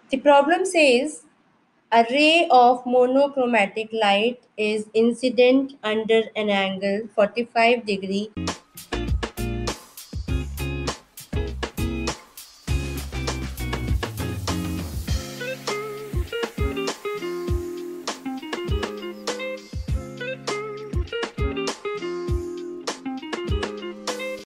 The problem says a ray of monochromatic light is incident under an angle 45 degree